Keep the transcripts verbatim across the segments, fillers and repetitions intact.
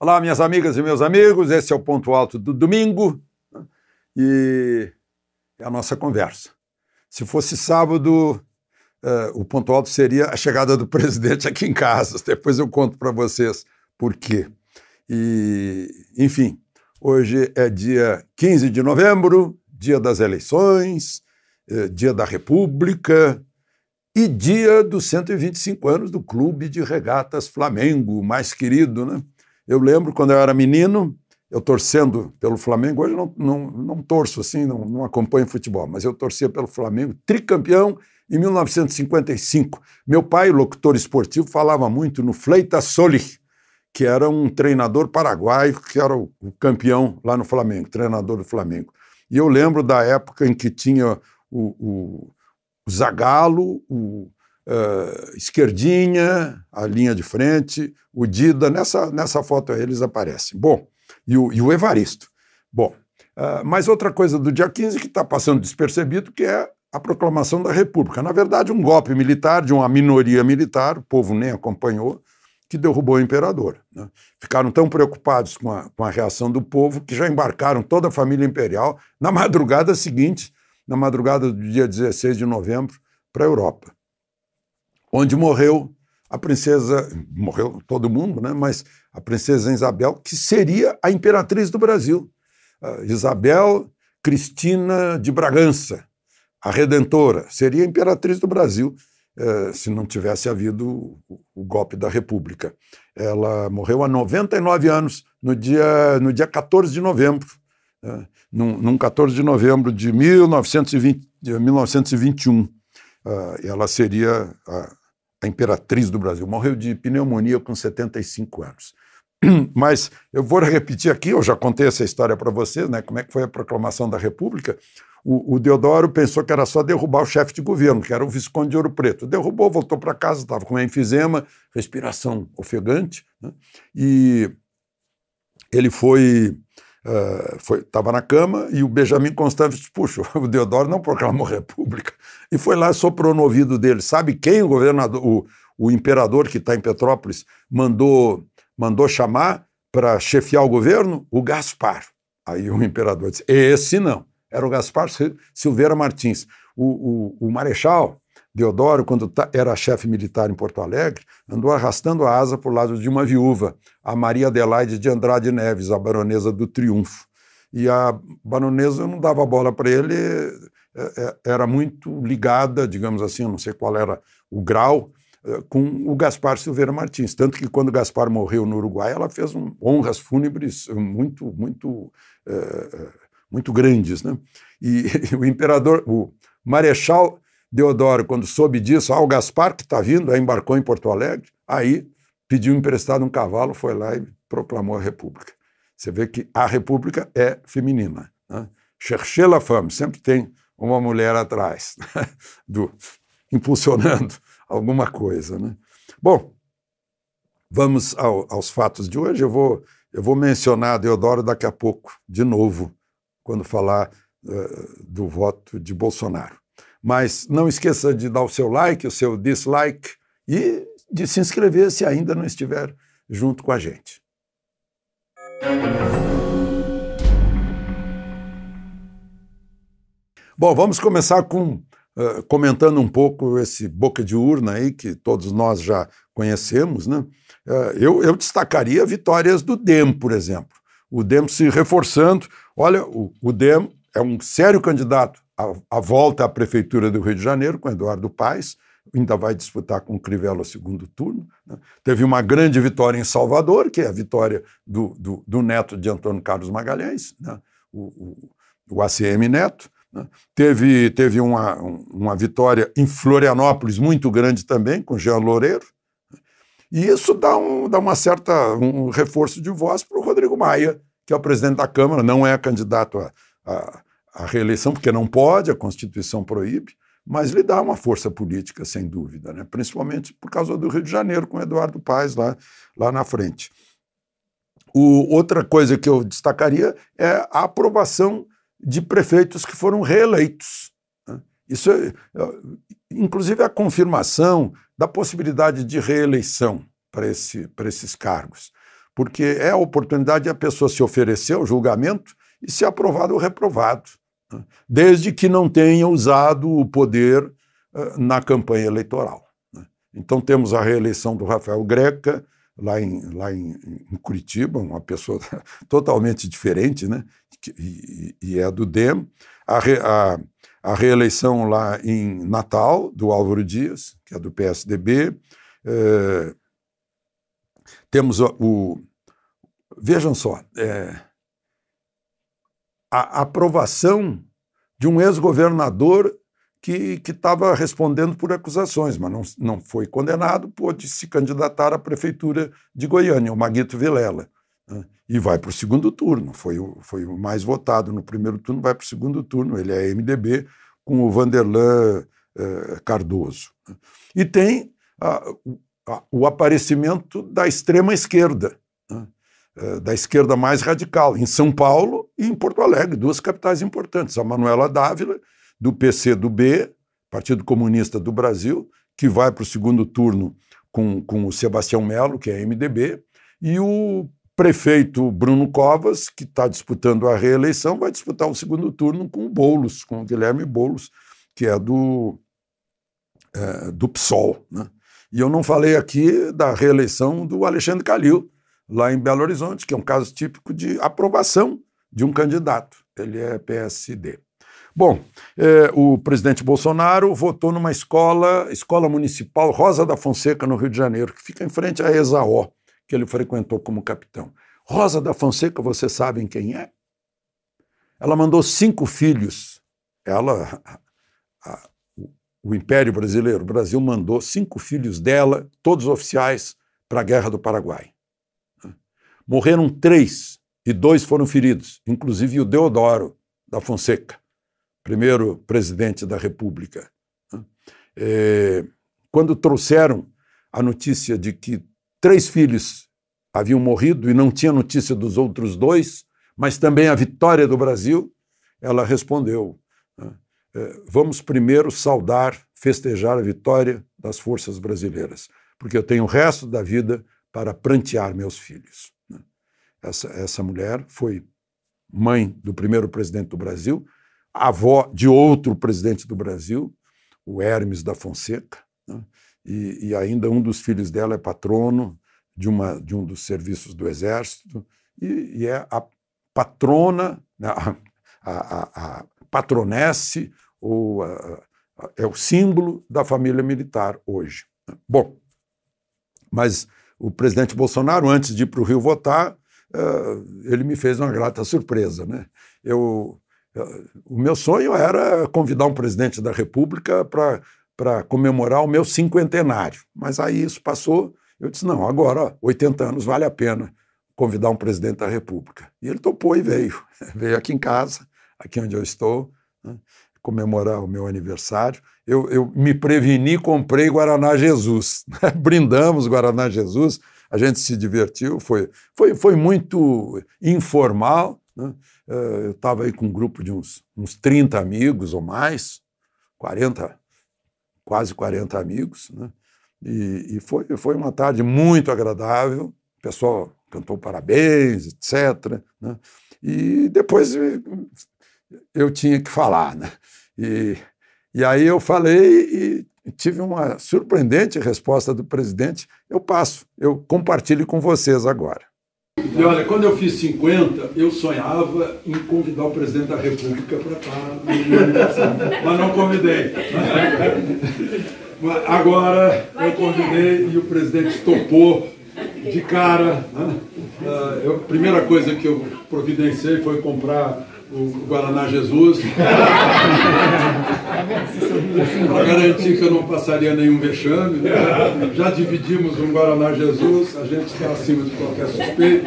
Olá, minhas amigas e meus amigos, esse é o Ponto Alto do domingo e é a nossa conversa. Se fosse sábado, uh, o ponto alto seria a chegada do presidente aqui em casa. Depois eu conto para vocês por quê. E, enfim, hoje é dia quinze de novembro, dia das eleições, uh, dia da República e dia dos cento e vinte e cinco anos do Clube de Regatas Flamengo, o mais querido, né? Eu lembro quando eu era menino, eu torcendo pelo Flamengo, hoje não, não, não torço assim, não, não acompanho futebol, mas eu torcia pelo Flamengo, tricampeão em mil novecentos e cinquenta e cinco. Meu pai, locutor esportivo, falava muito no Fleitas Solich, que era um treinador paraguaio, que era o, o campeão lá no Flamengo, treinador do Flamengo. E eu lembro da época em que tinha o, o, o Zagallo, o Uh, Esquerdinha, a linha de frente, o Dida, nessa, nessa foto aí eles aparecem. Bom, e o, e o Evaristo. Bom, uh, mas outra coisa do dia quinze que está passando despercebido, que é a proclamação da República. Na verdade, um golpe militar de uma minoria militar, o povo nem acompanhou, que derrubou o imperador, né? Ficaram tão preocupados com a, com a reação do povo que já embarcaram toda a família imperial na madrugada seguinte, na madrugada do dia dezesseis de novembro, para a Europa, onde morreu a princesa, morreu todo mundo, né? Mas a princesa Isabel, que seria a imperatriz do Brasil. Uh, Isabel Cristina de Bragança, a Redentora, seria a imperatriz do Brasil, uh, se não tivesse havido o, o golpe da República. Ela morreu há noventa e nove anos, no dia, no dia quatorze de novembro, uh, num, num quatorze de novembro de mil novecentos e vinte, de mil novecentos e vinte e um. Uh, ela seria a a imperatriz do Brasil. Morreu de pneumonia com setenta e cinco anos. Mas eu vou repetir aqui, eu já contei essa história para vocês, né? Como é que foi a proclamação da República. O, o Deodoro pensou que era só derrubar o chefe de governo, que era o Visconde de Ouro Preto. Derrubou, voltou para casa, estava com enfisema, respiração ofegante, né? E ele foi... estava uh, na cama e o Benjamin Constant disse, puxa, o Deodoro não proclamou república. E foi lá e soprou no ouvido dele. Sabe quem o governador, o, o imperador que está em Petrópolis mandou, mandou chamar para chefiar o governo? O Gaspar. Aí o imperador disse, esse não. Era o Gaspar Silveira Martins. O, o, o marechal Deodoro, quando era chefe militar em Porto Alegre, andou arrastando a asa por lado de uma viúva, a Maria Adelaide de Andrade Neves, a baronesa do Triunfo. E a baronesa não dava bola para ele, era muito ligada, digamos assim, eu não sei qual era o grau, com o Gaspar Silveira Martins. Tanto que quando o Gaspar morreu no Uruguai, ela fez um, honras fúnebres muito, muito, é, muito grandes, né? E, e o imperador, o marechal Deodoro, quando soube disso, ah, o Gaspar que está vindo, aí embarcou em Porto Alegre, aí pediu emprestado um cavalo, foi lá e proclamou a República. Você vê que a República é feminina, né? Cherchez la femme, sempre tem uma mulher atrás, né? Do, impulsionando alguma coisa, né? Bom, vamos ao, aos fatos de hoje. Eu vou, eu vou mencionar Deodoro daqui a pouco, de novo, quando falar uh, do voto de Bolsonaro. Mas não esqueça de dar o seu like, o seu dislike e de se inscrever se ainda não estiver junto com a gente. Bom, vamos começar com, uh, comentando um pouco esse boca de urna aí, que todos nós já conhecemos, né? Uh, eu, eu destacaria vitórias do D E M, por exemplo. O D E M se reforçando. Olha, o, o D E M é um sério candidato a volta à Prefeitura do Rio de Janeiro, com Eduardo Paes, ainda vai disputar com o Crivella o segundo turno, né? Teve uma grande vitória em Salvador, que é a vitória do, do, do neto de Antônio Carlos Magalhães, né? o, o, o A C M Neto, né? Teve, teve uma, uma vitória em Florianópolis muito grande também, com Jean Loureiro, e isso dá, um, dá uma certa, um reforço de voz para o Rodrigo Maia, que é o presidente da Câmara, não é candidato a, a a reeleição, porque não pode, a Constituição proíbe, mas lhe dá uma força política, sem dúvida, né? Principalmente por causa do Rio de Janeiro, com Eduardo Paes lá, lá na frente. O, outra coisa que eu destacaria é a aprovação de prefeitos que foram reeleitos, né? Isso é, inclusive, a confirmação da possibilidade de reeleição para esse, para esses cargos. porque é a oportunidade de a pessoa se oferecer ao julgamento e ser aprovado ou reprovado, né? Desde que não tenha usado o poder uh, na campanha eleitoral, né? Então temos a reeleição do Rafael Greca, lá em, lá em, em Curitiba, uma pessoa totalmente diferente, né? E, e é do D E M, a, re, a, a reeleição lá em Natal, do Álvaro Dias, que é do P S D B, é, temos o, o... Vejam só, é, a aprovação de um ex-governador que estava respondendo por acusações, mas não, não foi condenado, pôde se candidatar à prefeitura de Goiânia, o Maguito Vilela, né? E vai para o segundo turno, foi o, foi o mais votado no primeiro turno, vai para o segundo turno, ele é M D B, com o Vanderlan eh, Cardoso. E tem a, a, o aparecimento da extrema-esquerda, né? eh, da esquerda mais radical, em São Paulo e em Porto Alegre, duas capitais importantes, a Manuela Dávila, do P C do B, Partido Comunista do Brasil, que vai para o segundo turno com, com o Sebastião Melo, que é M D B, e o prefeito Bruno Covas, que está disputando a reeleição, vai disputar o segundo turno com o Boulos, com o Guilherme Boulos, que é do, é, do P SOL, né? E eu não falei aqui da reeleição do Alexandre Calil, lá em Belo Horizonte, que é um caso típico de aprovação de um candidato. Ele é P S D. Bom, eh, o presidente Bolsonaro votou numa escola, Escola Municipal Rosa da Fonseca, no Rio de Janeiro, que fica em frente à ESAO, que ele frequentou como capitão. Rosa da Fonseca, vocês sabem quem é? Ela mandou cinco filhos. Ela, a, a, o Império Brasileiro, o Brasil mandou cinco filhos dela, todos oficiais, para a Guerra do Paraguai. Morreram três e dois foram feridos, inclusive o Deodoro da Fonseca, primeiro presidente da República. É, quando trouxeram a notícia de que três filhos haviam morrido e não tinha notícia dos outros dois, mas também a vitória do Brasil, ela respondeu, né, é, vamos primeiro saudar, festejar a vitória das forças brasileiras, porque eu tenho o resto da vida para prantear meus filhos. Essa, essa mulher foi mãe do primeiro presidente do Brasil, avó de outro presidente do Brasil, o Hermes da Fonseca, né? e, e ainda um dos filhos dela é patrono de, uma, de um dos serviços do Exército, e, e é a patrona, né? a, a, a patronesse, ou a, a, é o símbolo da família militar hoje. Bom, mas o presidente Bolsonaro, antes de ir para o Rio votar, uh, ele me fez uma grata surpresa, né? Eu... O meu sonho era convidar um presidente da República para comemorar o meu cinquentenário. Mas aí isso passou, eu disse, não, agora, ó, oitenta anos, vale a pena convidar um presidente da República. E ele topou e veio. Veio aqui em casa, aqui onde eu estou, né, comemorar o meu aniversário. Eu, eu me preveni e comprei Guaraná Jesus. Né? Brindamos Guaraná Jesus, a gente se divertiu, foi, foi, foi muito informal, né? Eu estava aí com um grupo de uns, uns trinta amigos ou mais, quarenta, quase quarenta amigos, né? E, e foi, foi uma tarde muito agradável, o pessoal cantou parabéns, etcétera, né? E depois eu tinha que falar, né? E, e aí eu falei e tive uma surpreendente resposta do presidente. Eu passo, eu compartilho com vocês agora. E olha, quando eu fiz cinquenta, eu sonhava em convidar o presidente da República para estar no meu aniversário, mas não convidei. Agora eu convidei e o presidente topou de cara. Né? Eu, a primeira coisa que eu providenciei foi comprar o Guaraná Jesus, para garantir que eu não passaria nenhum vexame. Né? Já dividimos um Guaraná Jesus, a gente está acima de qualquer suspeito.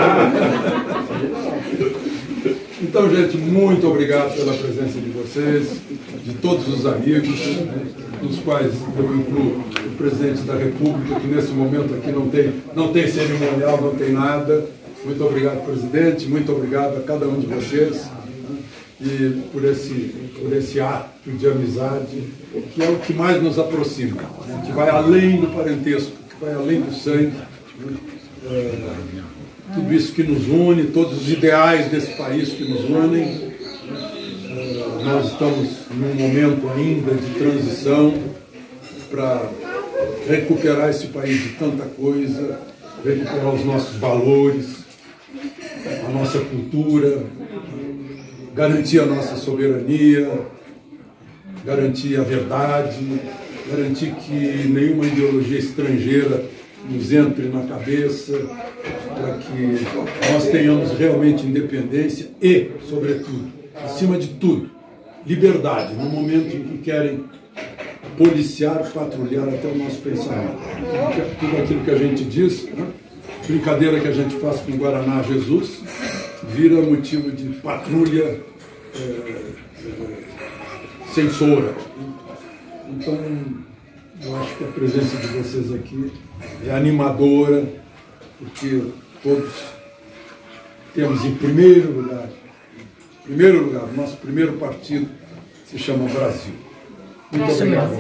Então, gente, muito obrigado pela presença de vocês, de todos os amigos, né, dos quais eu incluo o presidente da República, que nesse momento aqui não tem, não tem cerimonial, não tem nada. Muito obrigado, presidente, muito obrigado a cada um de vocês, né, e por esse, por esse ato de amizade, que é o que mais nos aproxima, né, que vai além do parentesco, que vai além do sangue. Né, é, tudo isso que nos une, todos os ideais desse país que nos unem. Uh, nós estamos num momento ainda de transição para recuperar esse país de tanta coisa, recuperar os nossos valores, a nossa cultura, garantir a nossa soberania, garantir a verdade, garantir que nenhuma ideologia estrangeira nos entre na cabeça, para que nós tenhamos realmente independência e, sobretudo, acima de tudo, liberdade, no momento em que querem policiar, patrulhar até o nosso pensamento. Tudo aquilo que a gente diz, né? Brincadeira que a gente faz com Guaraná Jesus, vira motivo de patrulha é, é, censora. Então, eu acho que a presença de vocês aqui é animadora, porque todos temos em primeiro lugar, em primeiro lugar, o nosso primeiro partido se chama Brasil. Muito obrigado.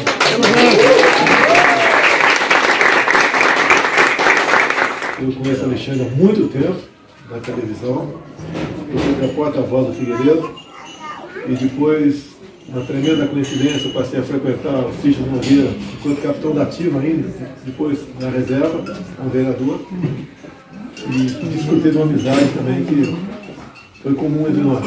Eu conheço o Alexandre há muito tempo, na televisão. Eu fui a porta-voz do Figueiredo. E depois, uma tremenda coincidência, eu passei a frequentar o sítio do Nogueira, enquanto capitão da ativa ainda, depois na reserva, como vereador. E desfrutei de uma amizade também que foi comum entre nós.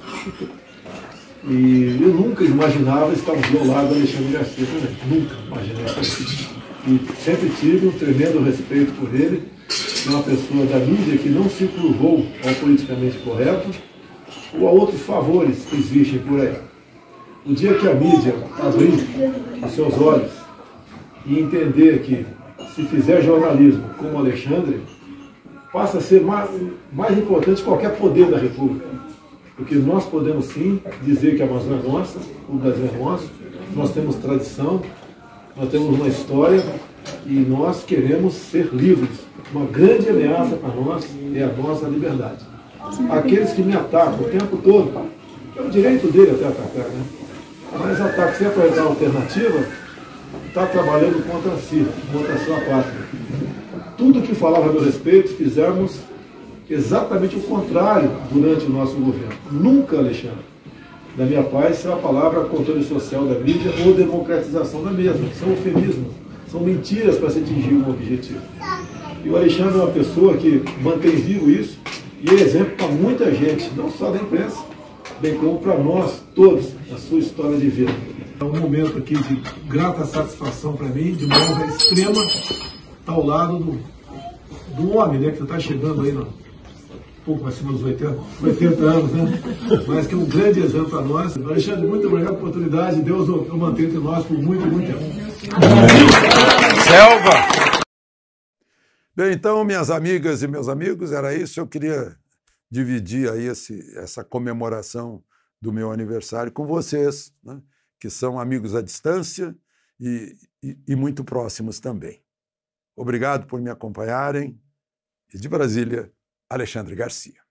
E eu nunca imaginava estar do lado do Alexandre Garcia também. Nunca imaginei. E sempre tive um tremendo respeito por ele. É uma pessoa da mídia que não se curvou ao politicamente correto ou a outros favores que existem por aí. O dia que a mídia abrir os seus olhos e entender que se fizer jornalismo como o Alexandre, passa a ser mais, mais importante que qualquer poder da República. Porque nós podemos sim dizer que a Amazônia é nossa, o Brasil é nosso, nós temos tradição, nós temos uma história e nós queremos ser livres. Uma grande ameaça para nós é a nossa liberdade. Aqueles que me atacam o tempo todo, é o direito dele até atacar, né? Mas ataca sem apresentar alternativa, está trabalhando contra si, contra a sua pátria. Tudo que falava a meu respeito, fizemos exatamente o contrário durante o nosso governo. Nunca, Alexandre, da minha paz, é a palavra controle social da mídia ou democratização da mesma. São eufemismos, são mentiras para se atingir um objetivo. E o Alexandre é uma pessoa que mantém vivo isso e é exemplo para muita gente, não só da imprensa, bem como para nós todos, a sua história de vida. É um momento aqui de grata satisfação para mim, de uma honra extrema, estar ao lado do, do homem, né, que está chegando aí, não. Um pouco acima dos oitenta, oitenta anos, né? Mas que é um grande exemplo para nós. Alexandre, muito obrigado pela oportunidade. Deus o mantenha entre nós por muito, muito tempo. Selva! Bem, então, minhas amigas e meus amigos, era isso. Eu queria dividir aí esse, essa comemoração do meu aniversário com vocês, né? Que são amigos à distância e, e, e muito próximos também. Obrigado por me acompanharem. E de Brasília, Alexandre Garcia.